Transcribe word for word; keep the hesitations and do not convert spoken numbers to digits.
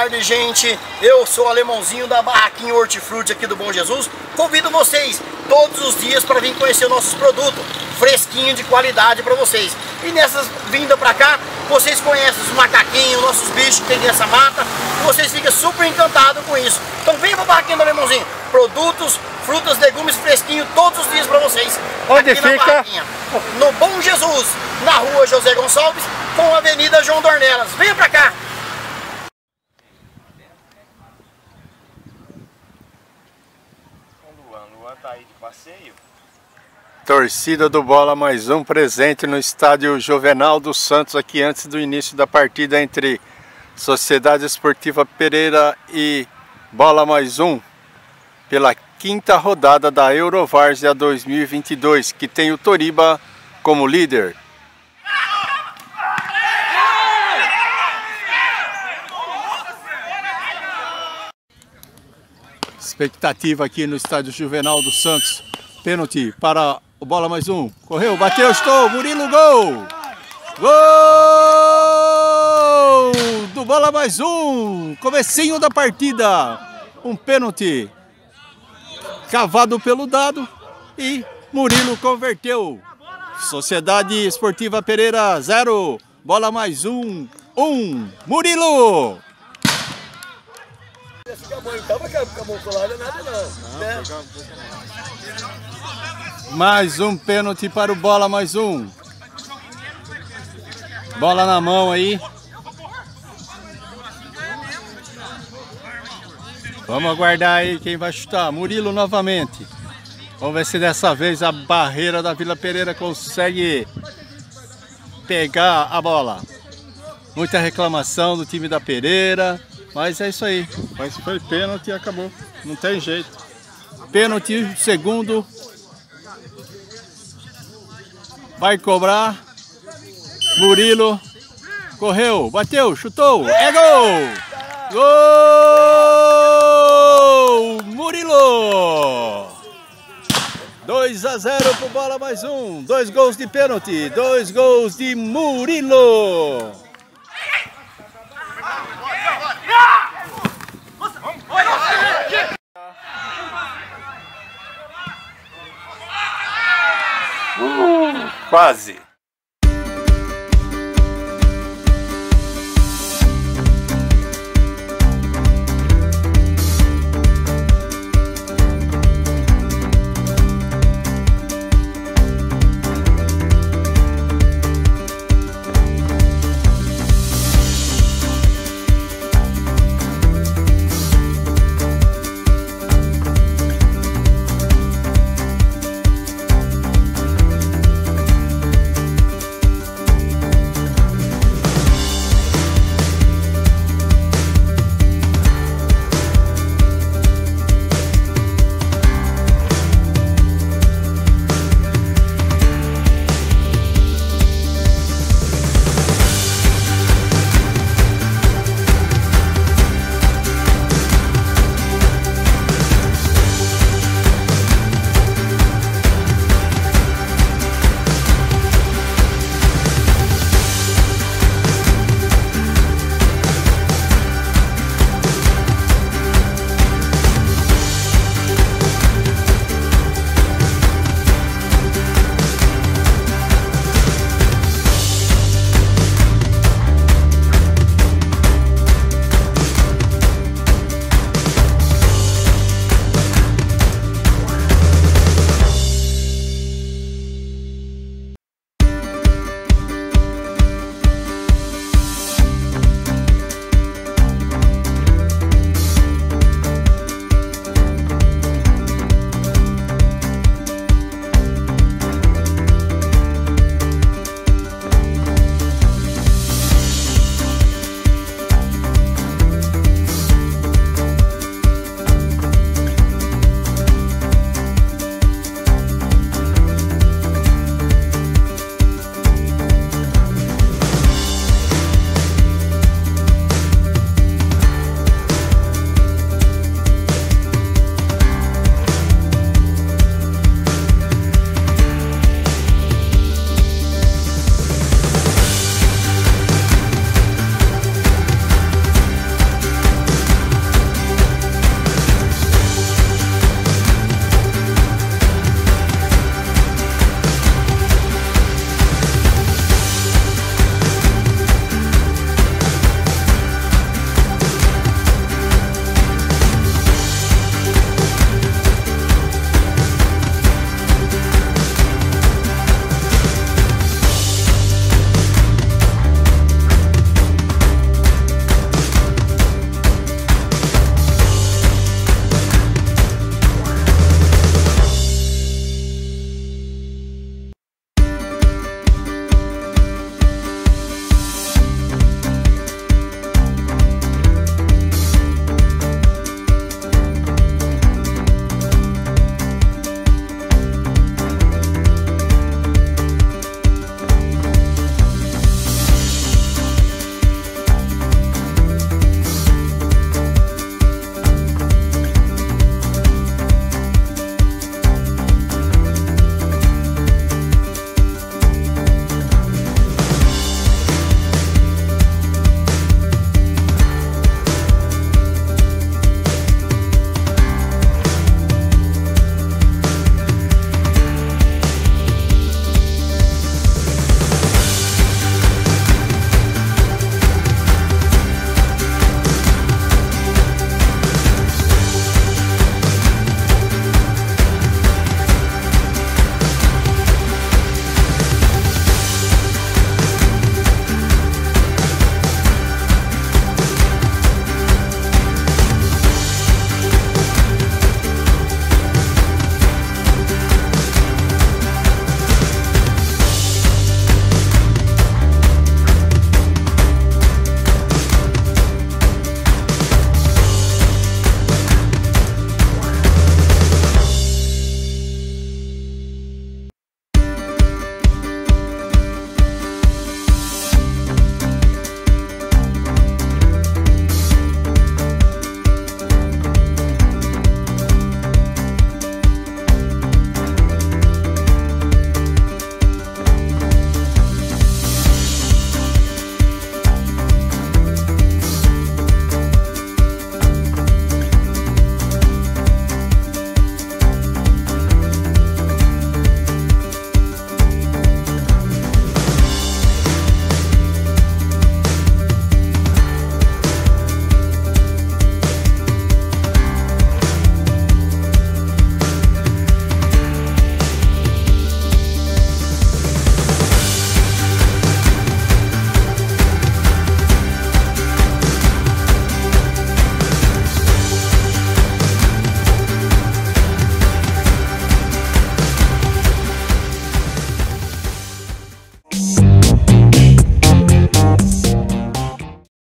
tarde, gente. Eu sou o Alemãozinho da Barraquinha Hortifruti aqui do Bom Jesus. Convido vocês todos os dias para vir conhecer nossos produtos fresquinho, de qualidade para vocês. E nessas vindas para cá, vocês conhecem os macaquinhos, nossos bichos que tem nessa mata. E vocês ficam super encantados com isso. Então venha para a Barraquinha do Alemãozinho. Produtos, frutas, legumes fresquinhos todos os dias para vocês. Onde fica? No Bom Jesus, na rua José Gonçalves, com a Avenida João Dornelas. Venha para cá. Luan, Luan tá aí de passeio. Torcida do Bola Mais Um presente no estádio Juvenal dos Santos, aqui antes do início da partida entre Sociedade Esportiva Pereira e Bola Mais Um, pela quinta rodada da Eurovárzea dois mil e vinte e dois, que tem o Toriba como líder. Expectativa aqui no estádio Juvenal dos Santos. Pênalti para o Bola Mais Um. Correu, bateu, estou, Murilo, gol! Gol do Bola Mais Um! Comecinho da partida. Um pênalti cavado pelo dado e Murilo converteu. Sociedade Esportiva Pereira zero, Bola Mais Um um. Murilo! Mais um pênalti para o Bola Mais Um. Bola na mão aí. Vamos aguardar aí quem vai chutar. Murilo novamente. Vamos ver se dessa vez a barreira da Vila Pereira consegue pegar a bola. Muita reclamação do time da Pereira, mas é isso aí. Mas foi pênalti e acabou. Não tem jeito. Pênalti, segundo. Vai cobrar. Murilo. Correu, bateu, chutou. É gol! Gol! Murilo! dois a zero pro Bola Mais Um. Dois gols de pênalti. Dois gols de Murilo. Uh, quase.